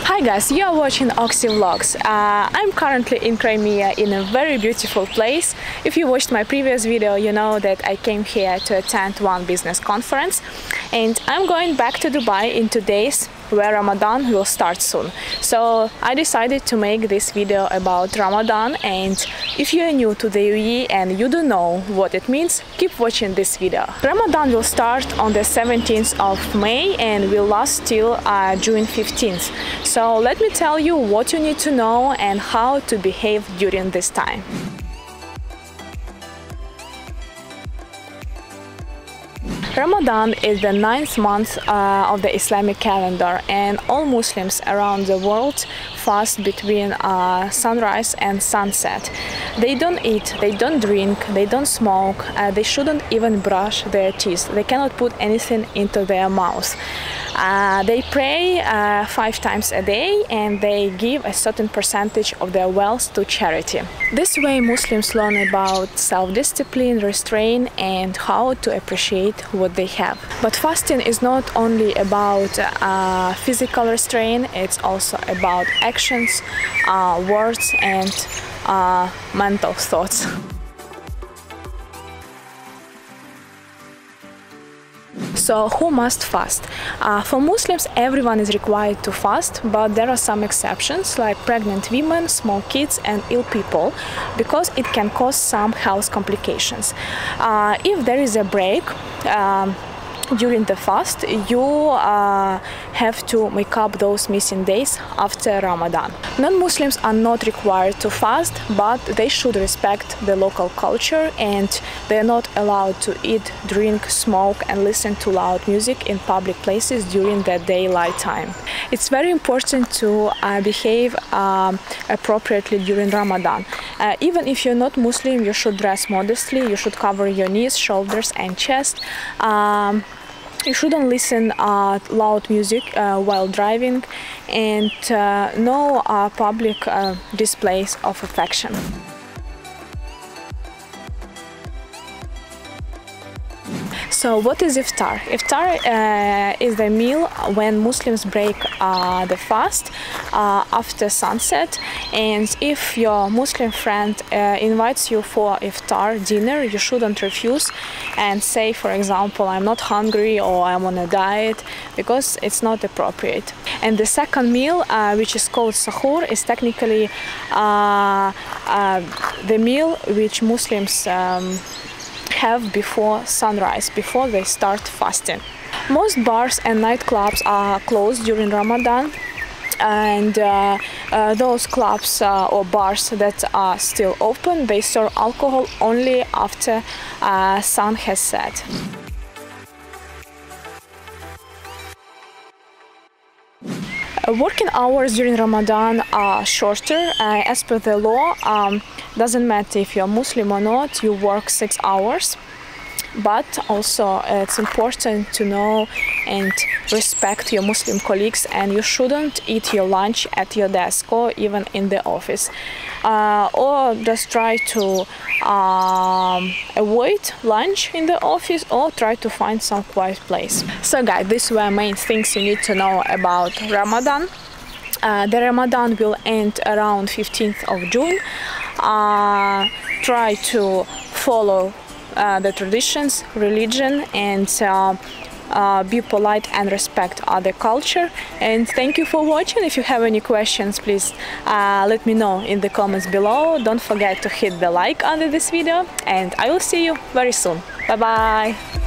Hi guys, you are watching Oxy Vlogs. I'm currently in Crimea in a very beautiful place. If you watched my previous video, you know that I came here to attend one business conference, and I'm going back to Dubai in 2 days, where Ramadan will start soon. So I decided to make this video about Ramadan, and if you are new to the UAE and you don't know what it means, keep watching this video. Ramadan will start on the 17th of May and will last till June 15th. So let me tell you what you need to know and how to behave during this time. Ramadan is the 9th month of the Islamic calendar, and all Muslims around the world fast between sunrise and sunset. They don't eat, they don't drink, they don't smoke, they shouldn't even brush their teeth. They cannot put anything into their mouth. They pray 5 times a day, and they give a certain percentage of their wealth to charity. This way Muslims learn about self-discipline, restraint, and how to appreciate what they have. But fasting is not only about physical restraint, it's also about actions, words, and mental thoughts. So who must fast? For Muslims, everyone is required to fast, but there are some exceptions like pregnant women, small kids, and ill people, because it can cause some health complications. If there is a break during the fast, you have to make up those missing days after Ramadan. Non-Muslims are not required to fast, but they should respect the local culture, and they are not allowed to eat, drink, smoke, and listen to loud music in public places during the daylight time. It's very important to behave appropriately during Ramadan. Even if you're not Muslim, you should dress modestly, you should cover your knees, shoulders, and chest. You shouldn't listen loud music while driving, and no public displays of affection. So what is iftar? Iftar is the meal when Muslims break the fast after sunset, and if your Muslim friend invites you for iftar dinner, you shouldn't refuse and say, for example, I'm not hungry or I'm on a diet, because it's not appropriate. And the second meal, which is called sahur, is technically the meal which Muslims have before sunrise, before they start fasting. Most bars and nightclubs are closed during Ramadan, and those clubs or bars that are still open, they serve alcohol only after sun has set. Working hours during Ramadan are shorter. As per the law, doesn't matter if you're Muslim or not, you work 6 hours. But also it's important to know and respect your Muslim colleagues, and you shouldn't eat your lunch at your desk or even in the office, or just try to avoid lunch in the office, or try to find some quiet place. So guys, these were main things you need to know about Ramadan. The Ramadan will end around 15th of June. Try to follow the traditions, religion, and be polite and respect other culture. And thank you for watching. If you have any questions, please let me know in the comments below. Don't forget to hit the like under this video, and I will see you very soon. Bye bye.